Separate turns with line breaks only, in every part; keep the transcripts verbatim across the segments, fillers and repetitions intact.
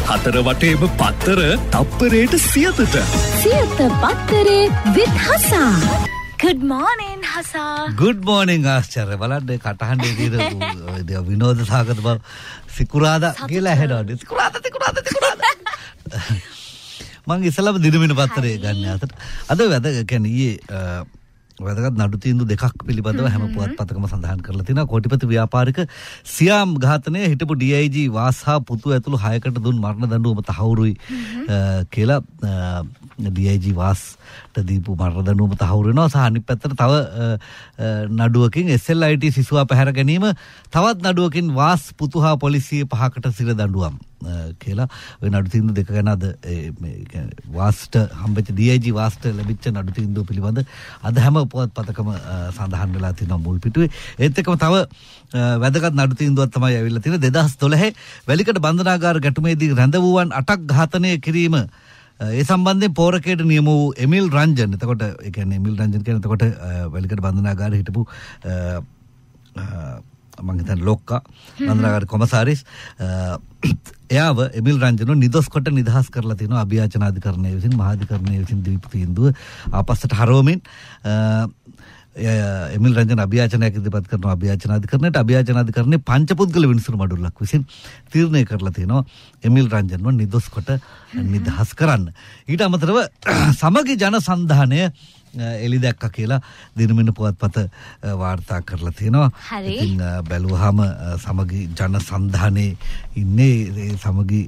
හතර වටේම පත්තර තප්පරයට සියතට.
සියත පත්තරේ with හසා. Good morning හසා.
Good morning ආශ්චර්ය. බලන්න කටහඬේ තියෙන විනෝද සාගත බව සිකුරාදා කියලා ඇහෙනවනේ. සිකුරාදා සිකුරාදා සිකුරාදා. මම ඉස්සලම දිනමින පත්තරේ ගන්න අතට. අද වැද කියන්නේ ඊයේ වැදගත් නඩු තීන්දුව දෙකක් පිළිබඳව හැම පුවත්පතකම සඳහන් කරලා තිනවා. කෝටිපති ව්‍යාපාරික සියාම් ඝාතනය හිටපු ඩී ආයි ජී වාස් හා පුතු ඇතුළු හයකට දුන් මරණ දඬුවම තහවුරුයි කියලා ඩී ආයි ජී වාස්ට දීපු මරණ දඬුවම තහවුරු වෙනවා. සහ අනිත් පැත්තට තව නඩුවකින් එස් එල් ආයි ටී සිසුවා පැහැර ගැනීම, තවත් නඩුවකින් වාස් පුතු හා පොලිසිය පහකට සිර දඬුවම් කියලා ඔය නඩු තීන්දුව දෙක ගැන අද මේ වාස්ට හම්බෙච්ච ඩී ආයි ජී වාස්ට ලැබිච්ච නඩු තීන්දුව පිළිබඳ අද හැම පුවත්පතකම සඳහන් වෙලා තියෙනවා මුල් පිටුවේ. ඒත් එක්කම තව වැදගත් නඩු තීන්දුවක් තමයි ඇවිල්ලා තියෙන්නේ. දෙදහස් දොළහ වැලිකඩ බන්ධනාගාර ගැටුමේදී රැඳවුවන් අටක් ඝාතනය කිරීම, ඒ සම්බන්ධයෙන් පෝරකයට නියම වූ එමිල් රංජන්. එතකොට ඒ කියන්නේ එමිල් රංජන් කියන්නේ එතකොට වැලිකඩ බන්ධනාගාරේ හිටපු මම හිතන්නේ ලොක්කා බන්ධනාගාර කොමසාරිස්, එයාව එමිල් රංජනෝ නිදොස් කොට නිදහස් කරලා තිනවා අභියාචනාධිකරණය විසින්. මහාධිකරණය විසින් දීපු තීන්දුව ආපස්සට හරවමින් එමිල් රංජන අභියාචනයක් ඉදිරිපත් කරනවා අභියාචනාධිකරණයට. අභියාචනාධිකරණයේ පංචපුද්ගල විනිසුරු මඩුල්ලක් විසින් තීරණය කරලා තිනවා එමිල් රංජන්ව නිදොස් කොට නිදහස් කරන්න. ඊට අමතරව සමගි ජන සන්ධානය එලි දැක්ක කියලා දිනමින පුවත්පත වාර්තා කරලා තියෙනවා. ඉතින් බැලුවාම සමගි ජන සන්ධානයේ ඉන්නේ ඒ සමගි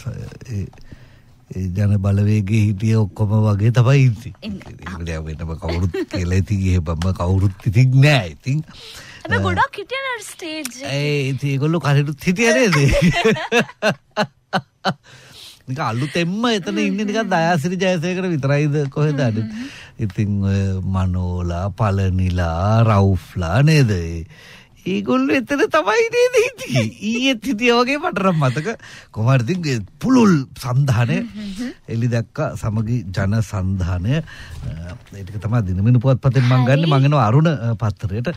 ඒ ජන බලවේගයේ හිටිය ඔක්කොම වගේ තමයි ඉන්නේ. වෙනම කවුරුත් කියලා ඉතින් එහෙම කවුරුත් ඉතින් නෑ. ඉතින්
අපි ගොඩක් හිටියන ස්ටේජ්
ඒ ඉතින් ඒගොල්ලෝ කලෙට හිටිය නේද? නික අලුතෙන්ම එතන ඉන්නේ නිකන් දයාසිරි ජයසේකර විතරයිද කොහෙද අද? ඉතින් මනෝලා පළනිලා රවුෆ්ලා නේද? ඒගොල්ලෝ එතන තමයි නේද හිටියේ. ඊයේත් හිටියා වගේ මට නම් මතක. කොහොමද ඉතින් පුලුල් සන්ධානය එලි දැක්ක සමගි ජන සන්ධානය. ඒක තමයි දිනමින පුවත්පතෙන් මම ගන්නේ. මම එනවා අරුණ පත්තරයට.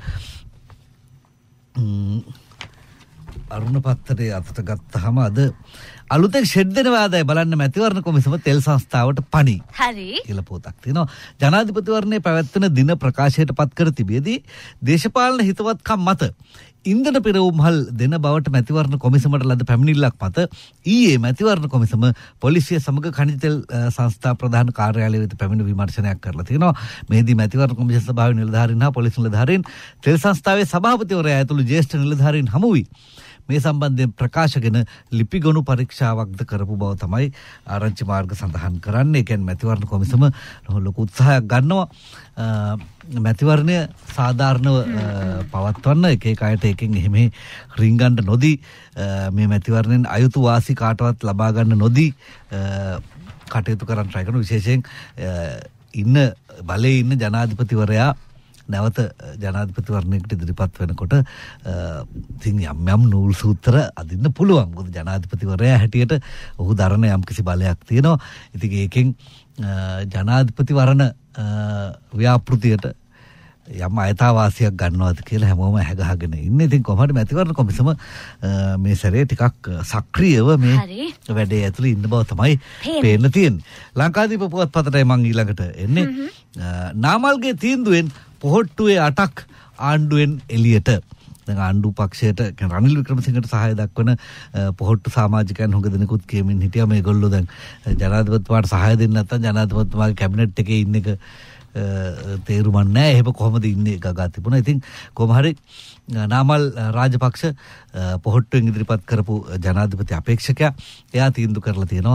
අරුණ පත්තරේ අතට ගත්තාම අද අලුතෙන් ෂෙඩ් දෙන වාදය බලන්න මැතිවරණ කොමිසම තෙල් සංස්ථාවට පණි.
හරි.
කියලා පොතක් තියෙනවා. ජනාධිපතිවරණයේ පැවැත්වෙන දින ප්‍රකාශයට පත් කර තිබෙදී දේශපාලන හිතවත්කම් මත ඉන්ධන පෙරවුම්හල් දෙන බවට මැතිවරණ කොමිසමට ලද පැමිණිල්ලක් මත ඊයේ මැතිවරණ කොමිසම පොලිසිය සමග khනිජ තෙල් සංස්ථා ප්‍රධාන කාර්යාලය වෙත පැමිණ විමර්ශනයක් කරලා තියෙනවා. මෙහිදී මැතිවරණ කොමිසම සභාවේ නිලධාරීන් හා පොලිස් නිලධාරීන් තෙල් සංස්ථාවේ සභාපතිවරයා ඇතුළු ජ්‍යෙෂ්ඨ නිලධාරීන් හමු වී මේ සම්බන්ධයෙන් ප්‍රකාශගෙන ලිපිගොනු පරීක්ෂාවක්ද කරපු බව තමයි ආරංචි මාර්ග සඳහන් කරන්නේ. ඒ කියන්නේ මැතිවරණ කොමිසම ලොකු උත්සාහයක් ගන්නවා මැතිවරණය සාධාරණව පවත්වන්න. එක එක අයට එකෙන් එහෙම රින්ගන්න නොදී මේ මැතිවරණයෙන් අයුතු වාසි කාටවත් ලබා ගන්න නොදී කටයුතු කරන්න try කරන. විශේෂයෙන් ඉන්න බලයේ ඉන්න ජනාධිපතිවරයා නැවත ජනාධිපතිවරණයකට ඉදිරිපත් වෙනකොට ඉතින් යම් යම් නූල් සූත්‍ර අදින්න පුළුවන්. මොකද ජනාධිපතිවරයා හැටියට ඔහු දරන යම් කිසි බලයක් තියෙනවා. ඉතින් ඒකෙන් ජනාධිපතිවරණ ව්‍යාපෘතියට යම් අයථාවාසියක් ගන්නවාද කියලා හැමෝම හැගහගෙන ඉන්නේ. ඉතින් කොහොමද මැතිවරණ කොමිසම මේ සැරේ ටිකක් සක්‍රියව මේ වැඩේ ඇතුළේ ඉන්න බව තමයි පේන්න තියෙන්නේ. ලංකාදීප පුවත්පතටයි මම ඊළඟට එන්නේ. නාමල්ගේ තීන්දුවෙන් පොහොට්ටුවේ අටක් ආණ්ඩුවෙන් එළියට. දැන් ආණ්ඩු පක්ෂයට රනිල් වික්‍රමසිංහට සහාය දක්වන පොහොට්ටු සමාජිකයන් හොඟ දෙනෙකුත් කියමින් හිටියා මේගොල්ලෝ දැන් ජනාධිපතිතුමාට සහාය දෙන්නේ නැත්නම් ජනාධිපතිතුමාගේ කැබිනට් එකේ ඉන්න එක තේරුමක් නැහැ. එහෙම කොහොමද ඉන්නේ ගගා තිබුණා. ඉතින් කොහොම හරි නාමල් රාජපක්ෂ පොහොට්ටුවෙන් ඉදිරිපත් කරපු ජනාධිපති අපේක්ෂකයා එයා තීන්දුව කරලා තියෙනවා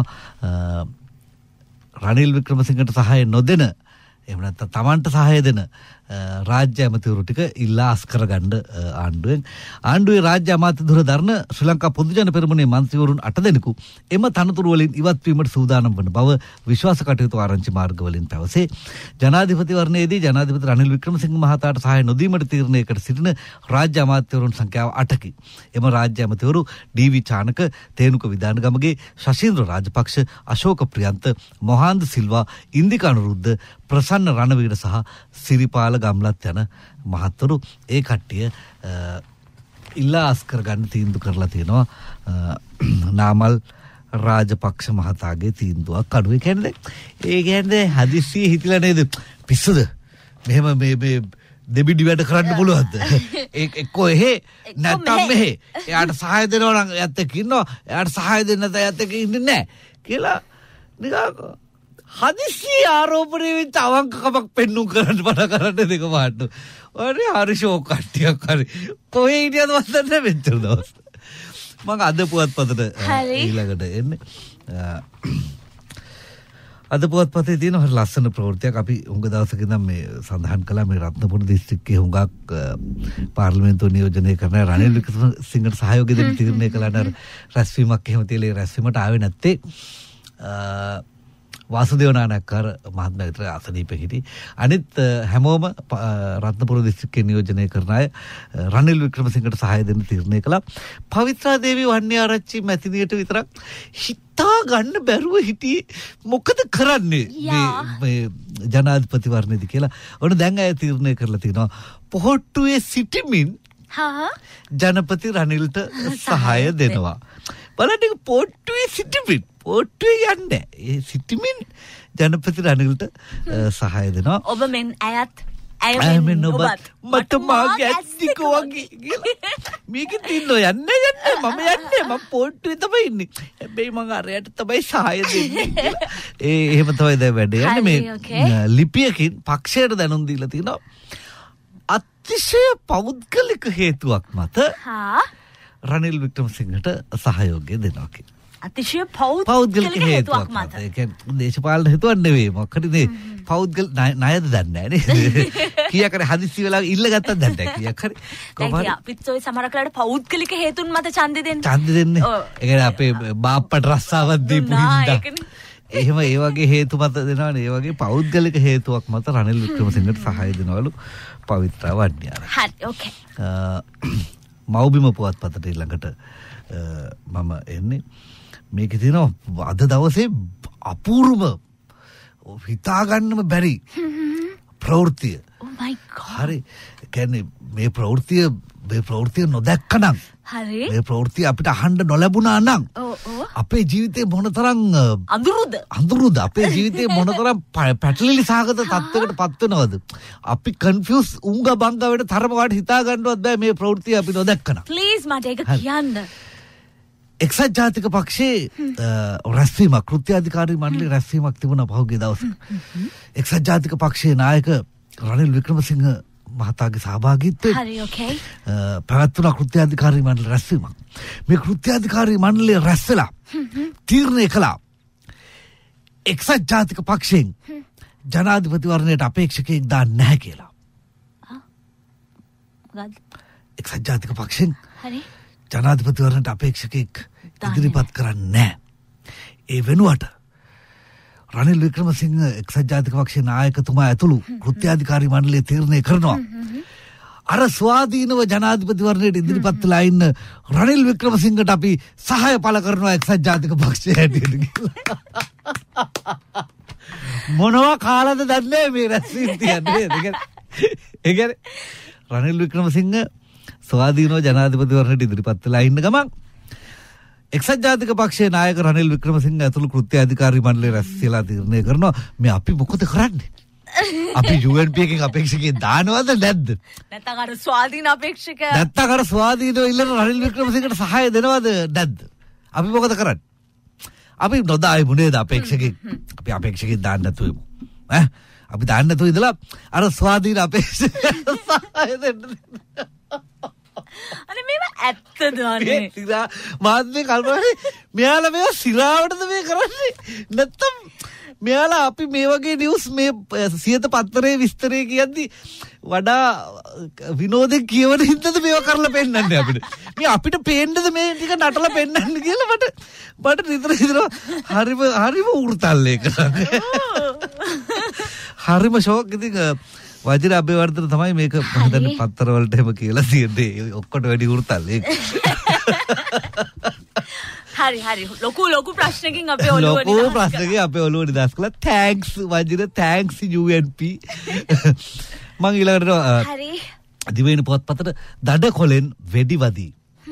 රනිල් වික්‍රමසිංහට සහාය නොදෙන, එහෙම නැත්නම් තමන්ට සහාය දෙන රාජ්‍ය ඇමතිවරු ටික ඉල්ලා අස් කරගන්න ආණ්ඩුවෙන්. ආණ්ඩුවේ රාජ්‍ය අමාත්‍ය ධුර දරන ශ්‍රී ලංකා පොදුජන පෙරමුණේ මන්ත්‍රීවරුන් අට දෙනෙකු එම තනතුරු වලින් ඉවත් වීමට සූදානම් වන බව විශ්වාස කටයුතු ආරංචි මාර්ග වලින් පැවසේ. ජනාධිපතිවරණයේදී ජනාධිපති රනිල් වික්‍රමසිංහ මහතාට සහාය නොදීමට තීරණයකට සිටින රාජ්‍ය අමාත්‍යවරුන් සංඛ්‍යාව අටකි. එම රාජ්‍ය ඇමතිවරු ඩී.වී. චානක, තේනුක විදානගමගේ, ශෂීන්ද්‍ර රාජපක්ෂ, අශෝක ප්‍රියන්ත, මොහාන්ද සිල්වා, ඉන්දික අනුරුද්ධ, ප්‍රසන්න රණවීර සහ සිරිපාල ගම්ලත් යන මහත්වරු ඒ කට්ටිය ඉල්ලා අස් කරගන්න තීන්දුව කරලා තියෙනවා නාමල් රාජපක්ෂ මහතාගේ තීන්දුවක් අඩුවේ කියන්නේ. ඒ කියන්නේ හදිස්සියේ හිතලා නේද පිස්සුද? මෙහෙම මේ මේ දෙබිඩි වැඩ කරන්න පුළුවන්ද? ඒ එක්කෝ එහෙ නැත්තම් මෙහෙ. එයාට සහාය දෙනවා නම් එයාත් එක්ක ඉන්නවා. එයාට සහාය දෙන්න නැත්නම් එයාත් එක්ක ඉන්නේ නැහැ කියලා නිකන් හදිස්සි ආරෝපණය වෙච්ච අවංකකමක් පෙන්නුම් කරන්න බඩ කරන්න දෙක පාට. ඔරේ හරි ෂෝක් කට්ටියක් හරි. කොහේ හිටියද වස්තර වෙච්ච දවස්. මම අද පුවත්පතට ඊළඟට එන්නේ. අද පුවත්පතේ තියෙන හරි ලස්සන ප්‍රවෘත්තියක් අපි උඟ දවසක ඉඳන් මේ සඳහන් කළා මේ රත්නපුර දිස්ත්‍රික්කයේ හුඟක් පාර්ලිමේන්තුව නියෝජනය කරන රනිල් වික්‍රමසිංහට සහයෝගය දෙන්න තීරණය කළා නේද? රැස්වීමක් එහෙම තියලා ඒ රැස්වීමට ආවේ නැත්තේ වාසුදේව නානක්කාර මහත්මයා විතර අසනීප හිටි. අනිත් හැමෝම රත්නපුර දිස්ත්‍රික්කයේ නියෝජනය කරන අය රනිල් වික්‍රමසිංහට සහාය දෙන්න තීරණය කළා. පවිත්‍රා දේවී වන්නිආරච්චි මැතිණියට විතරක් හිතා ගන්න බැරුව හිටියේ මොකද කරන්නේ මේ ජනාධිපතිවරණයේදී කියලා. ඔන්න දැන් අය තීරණය කරලා තිනවා පොහොට්ටුවේ සිටිමින් ජනපති රනිල්ට සහාය දෙනවා. බලන්න පොහොට්ටුවේ සිටිමින් පොට්ටුවේ යන්නේ ඒ සිටිමින් ජනපති රනිල්ට සහාය දෙනවා.
ඔබ මෙන් අයත්
ඇය මෙන් ඔබත් මට මාගේ ඇස්දික වගේ කියලා. මේක තින්නෝ යන්නේ යන්නේ මම යන්නේ මම පොට්ටුවේ තමයි ඉන්නේ. හැබැයි මම අරයට තමයි සහාය දෙන්නේ කියලා. ඒ එහෙම තමයි දැන් වැඩේ යන්නේ. මේ ලිපියකින් පක්ෂයට දැනුම් දීලා තිනවා. අතිශය පෞද්ගලික හේතුවක් මත රනිල් වික්‍රමසිංහට සහයෝගය දෙනවා කියලා.
අතිශය පෞද්ගලික හේතුවක් මත.
ඒ කියන්නේ දේශපාලන හේතුවක් නෙවෙයි. මොකද මේ පෞද්ගල ණයද දන්නේ නැහැ නේද? කීයක් හරි හදිස්සි වෙලා ඉල්ල ගත්තත් දන්නේ නැහැ. කීයක් හරි
කොහොමද අපිත් ඔය සමහර කලකට පෞද්ගලික හේතුන් මත ඡන්දෙ දෙන්නේ.
ඡන්දෙ දෙන්නේ. ඒ කියන්නේ අපේ බාප්පට රස්සාවක් දීපු හින්දා. එහෙම ඒ වගේ හේතු මත දෙනවනේ. ඒ වගේ පෞද්ගලික හේතුවක් මත රනිල් වික්‍රමසිංහට සහාය දෙනවලු පවිත්‍රා වන්නිආරච්චි.
හරි ඕකේ.
මව්බිම පුවත්පතට ඊළඟට මම එන්නේ. මේකේ තියෙනවා අද දවසේ අපූර්ව හිතාගන්නම බැරි ප්‍රවෘත්තිය.
Oh my god.
හරි. කියන්නේ මේ ප්‍රවෘත්තිය මේ ප්‍රවෘත්තිය නොදැක්කනම්
හරි.
මේ ප්‍රවෘත්තිය අපිට අහන්න නොලැබුණා නම්
ඔව් ඔව්
අපේ ජීවිතේ මොනතරම්
අඳුරුද
අඳුරුද අපේ ජීවිතේ මොනතරම් පැටලිලි සහගත තත්ත්වයකට පත් වෙනවද? අපි කන්ෆියුස් උංග බංග වෙන තරම වාට හිතා ගන්නවත් බෑ මේ ප්‍රවෘත්තිය අපි නොදැක්කනම්.
ප්ලීස් මට ඒක කියන්න.
එක්සත් ජාතික පක්ෂයේ රැස්වීමක් කෘත්‍යාධිකාරී මණ්ඩලයේ රැස්වීමක් තිබුණා පහුගිය දවසක. එක්සත් ජාතික පක්ෂයේ නායක රනිල් වික්‍රමසිංහ මහතාගේ සහභාගීත්වයෙන්
හරි ඕකේ.
පැවැත්වුණා කෘත්‍යාධිකාරී මණ්ඩල රැස්වීමක්. මේ කෘත්‍යාධිකාරී මණ්ඩලය රැස් වෙලා තීරණය කළා එක්සත් ජාතික පක්ෂයෙන් ජනාධිපතිවරණයට අපේක්ෂකයෙක් දාන්න නැහැ කියලා. එක්සත් ජාතික පක්ෂයෙන්
හරි
ජනාධිපතිවරණයට අපේක්ෂකයෙක් ඉදිරිපත් කරන්නේ නැහැ. ඒ වෙනුවට රනිල් වික්‍රමසිංහ එක්සත් ජාතික පක්ෂයේ නායකතුමා ඇතුළු කෘත්‍යාධිකාරී මණ්ඩලය තීරණය කරනවා අර ස්වාධීනව ජනාධිපතිවරණයට ඉදිරිපත් වෙලා ඉන්න රනිල් වික්‍රමසිංහට අපි සහාය පළ කරනවා එක්සත් ජාතික පක්ෂයේ හැටියට කියලා. මොනවා කාලද දන්නේ මේ රැස්වීම තියන්නේ. ඒ කියන්නේ රනිල් වික්‍රමසිංහ ස්වාධීනව ජනාධිපතිවරණයට ඉදිරිපත් වෙලා ඉන්න ගමන් එක්සත් ජාතික පක්ෂයේ නායක රනිල් වික්‍රමසිංහ ඇතුළු කෘත්‍යාධිකාරී මණ්ඩලය රැස්වලා තීරණය කරනවා මේ අපි මොකද කරන්නේ? අපි යූ එන් පී එකෙන් අපේක්ෂකයෙක් දානවද නැද්ද?
නැත්නම් අර ස්වාධීන අපේක්ෂක
නැත්නම් අර ස්වාධීනව ඉල්ලන රනිල් වික්‍රමසිංහට සහාය දෙනවද නැද්ද? අපි මොකද කරන්නේ? අපි නොදායිමු නේද අපේක්ෂකයෙක්? අපි අපේක්ෂකයෙක් දාන්න නැතුව ඉමු. ඈ අපි දාන්න නැතුව ඉඳලා අර ස්වාධීන අපේක්ෂක සහාය දෙන්න.
අනේ මේව ඇත්තද අනේ?
සිරා මාත් මේ කල්පනානේ මෙයාලා මේව සිරාවටද මේ කරන්නේ? නැත්තම් මෙයාලා අපි මේ වගේ නිවුස් මේ සියත පත්තරේ විස්තරේ කියද්දි වඩා විනෝදෙන් කියවන හින්දාද මේව කරලා පෙන්නන්නේ අපිට? මේ අපිට පේන්නද මේ ටික නටලා පෙන්නන්න කියලා මට මට නිතර හිතෙනවා හරිම හරිම උර්තල් ඒක. හරිම ෂෝක්. ඉතින් වජිර අබේවර්ධන තමයි මේක මම හිතන්නේ පත්තර වලට එහෙම කියලා තියෙන්නේ. ඔක්කොට වැඩි උර්තල් ඒක.
හරි හරි ලොකු ලොකු ප්‍රශ්නකින් අපේ ඔළුව නිදහස්
ලොකු ප්‍රශ්නකින් අපේ ඔළුව නිදහස් කළා. Thanks Wajira thanks U N P. මම ඊළඟට
හරි
දිවයින පුවත්පතට දඩ කොලෙන් වෙඩි වදී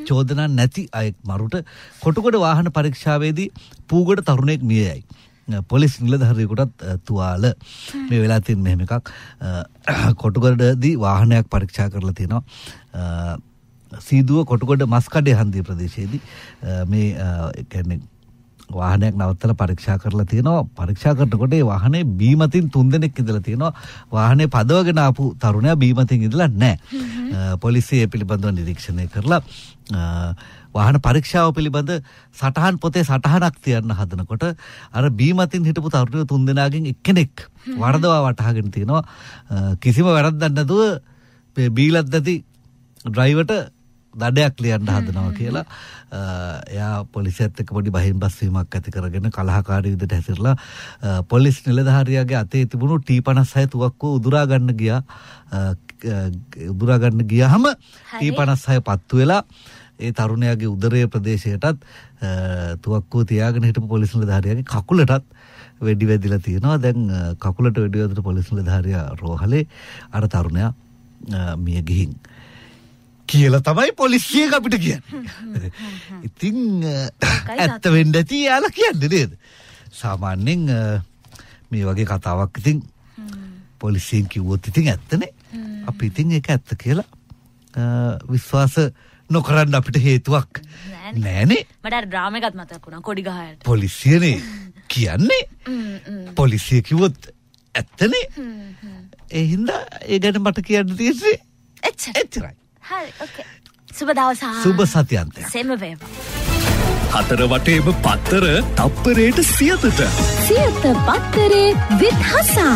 චෝදනා නැති අයෙක් මරුට කොටුගොඩ වාහන පරීක්ෂාවේදී පූගොඩ තරුණයෙක් මිය යයි. පොලිස් නිලධාරියෙකුටත් තුවාල. මේ වෙලා තියෙන මෙහෙම එකක් කොටුගොඩදී වාහනයක් පරීක්ෂා කරලා තියෙනවා. සීදුව කොටුගොඩ මස්කඩේ හන්දිය ප්‍රදේශයේදී මේ කියන්නේ වාහනයක් නවත්තලා පරීක්ෂා කරලා තියෙනවා. පරීක්ෂා කරනකොට ඒ වාහනේ බීමතින් තුන්දෙනෙක් ඉඳලා තියෙනවා. වාහනේ පදවගෙන ආපු තරුණයා බීමතින් ඉඳලා නැහැ. පොලිසිය ඒ පිළිබඳව නිරීක්ෂණය කරලා වාහන පරීක්ෂාව පිළිබඳ සටහන් පොතේ සටහනක් තියන්න හදනකොට අර බීමතින් හිටපු තරුණයෝ තුන්දෙනාගෙන් එක්කෙනෙක් වරදවා වටහාගෙන තියෙනවා. කිසිම වැරද්දක් නැතුව බීලත් නැති ඩ්‍රයිවර්ට දඩයක් ලියන්න හදනවා කියලා එයා පොලිසියත් එක්ක පොඩි බහින් බස් වීමක් ඇති කරගෙන කලහකාරී විදිහට හැසිරලා පොලිස් නිලධාරියාගේ අතේ තිබුණු ටී පනස් හය තුවක්කුව උදුරා ගන්න ගියා. උදුරා ගන්න ගියාම ටී පනස් හය පත්තු වෙලා ඒ තරුණයාගේ උදරයේ ප්‍රදේශයටත් තුවක්කුව තියාගෙන හිටපු පොලිස් නිලධාරියාගේ කකුලටත් වෙඩි වැදිලා තියෙනවා. දැන් කකුලට වෙඩි වැදුණු පොලිස් නිලධාරියා රෝහලේ අර තරුණයා මිය ගිහින් කියලා තමයි පොලිසිය අපිට කියන්නේ. ඉතින් ඇත්ත වෙන්න ඇති යාලා කියන්නේ නේද? සාමාන්‍යයෙන් මේ වගේ කතාවක් ඉතින් පොලිසියෙන් කිව්වොත් ඉතින් ඇත්තනේ. අපි ඉතින් ඒක ඇත්ත කියලා විශ්වාස නොකරන්න අපිට හේතුවක් නෑනේ.
මට අර ඩ්‍රාමා එකක් මතක් වුණා කොඩි ගහයට.
පොලිසියනේ කියන්නේ. පොලිසිය කිව්වොත් ඇත්තනේ. ඒ හින්දා ඒ ගැන මට කියන්න තියෙන්නේ එච්චරයි.
හරි ඕකේ. සුබ දවසක්.
සුබ සතියන්තයක්.
සෙම වේවා.
හතර වටේම පත්තර තප්පරයට සියතට.
සියත පත්තරේ with හසා.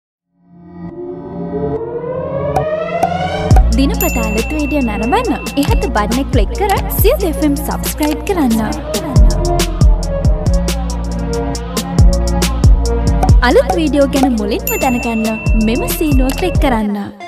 දිනපතා අලුත් වීඩියෝ නරඹන්න ඉහත බටන් එක ක්ලික් කර සියත එෆ් එම් subscribe කරන්න. අලුත් වීඩියෝ ගැන මුලින්ම දැනගන්න මෙම සීනුව ක්ලික් කරන්න.